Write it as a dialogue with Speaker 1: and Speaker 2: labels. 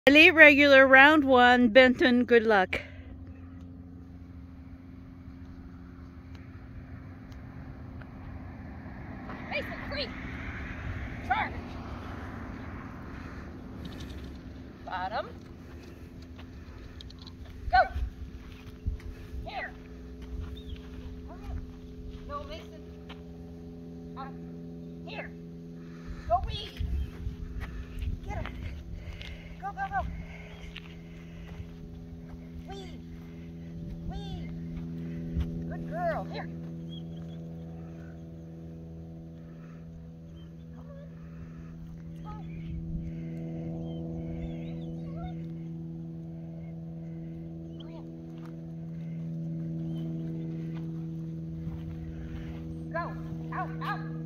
Speaker 1: Elite regular round 1, Benton, good luck.
Speaker 2: Mason, free. Charge. Bottom. Go. Here. No, Mason. Here. Go weed. Get him. Go, go, go. Weed. Weed. Good girl. Here. Go. Out, out.